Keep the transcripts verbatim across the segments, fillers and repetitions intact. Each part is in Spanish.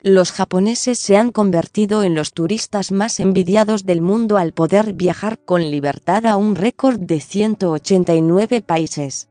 Los japoneses se han convertido en los turistas más envidiados del mundo al poder viajar con libertad a un récord de ciento ochenta y nueve países.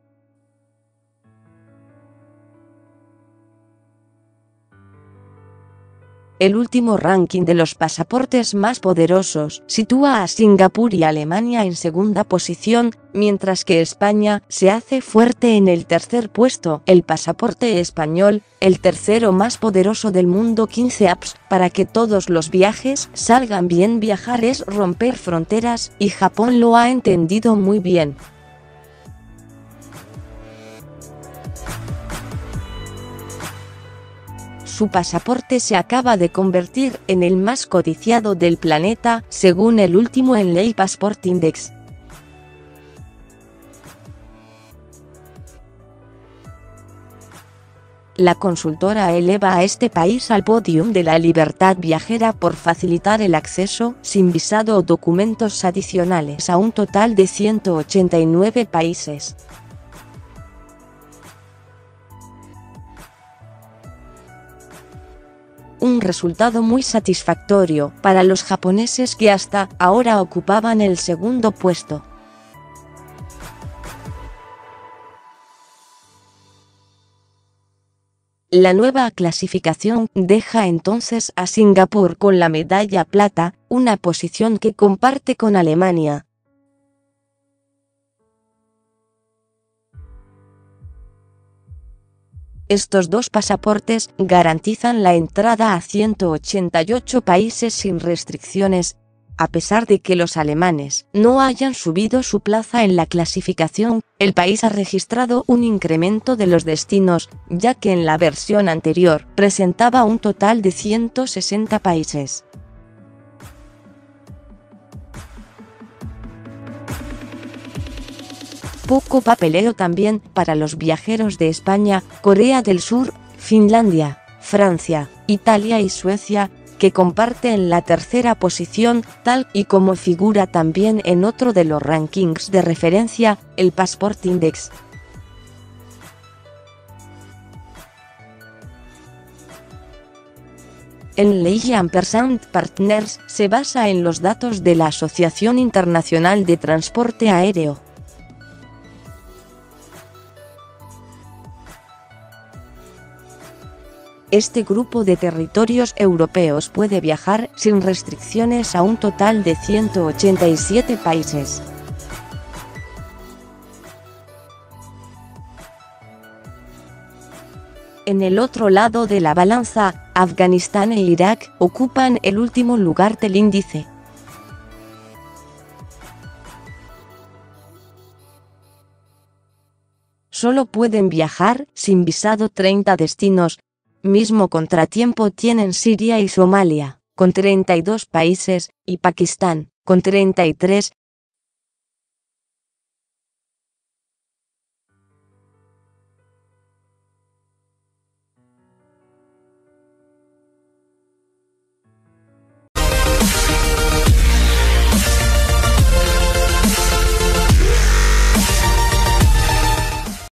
El último ranking de los pasaportes más poderosos sitúa a Singapur y Alemania en segunda posición, mientras que España se hace fuerte en el tercer puesto. El pasaporte español, el tercero más poderoso del mundo. quince apps para que todos los viajes salgan bien. Viajar es romper fronteras, y Japón lo ha entendido muy bien. Su pasaporte se acaba de convertir en el más codiciado del planeta, según el último Enlay Passport Index. La consultora eleva a este país al podio de la libertad viajera por facilitar el acceso, sin visado o documentos adicionales, a un total de ciento ochenta y nueve países. Un resultado muy satisfactorio para los japoneses, que hasta ahora ocupaban el segundo puesto. La nueva clasificación deja entonces a Singapur con la medalla plata, una posición que comparte con Alemania. Estos dos pasaportes garantizan la entrada a ciento ochenta y ocho países sin restricciones, a pesar de que los alemanes no hayan subido su plaza en la clasificación. El país ha registrado un incremento de los destinos, ya que en la versión anterior presentaba un total de ciento sesenta países. Poco papeleo también para los viajeros de España, Corea del Sur, Finlandia, Francia, Italia y Suecia, que comparten la tercera posición, tal y como figura también en otro de los rankings de referencia, el Passport Index. Enlay Ampersand Partners se basa en los datos de la Asociación Internacional de Transporte Aéreo. Este grupo de territorios europeos puede viajar sin restricciones a un total de ciento ochenta y siete países. En el otro lado de la balanza, Afganistán e Irak ocupan el último lugar del índice. Solo pueden viajar sin visado treinta destinos. Mismo contratiempo tienen Siria y Somalia, con treinta y dos países, y Pakistán, con treinta y tres,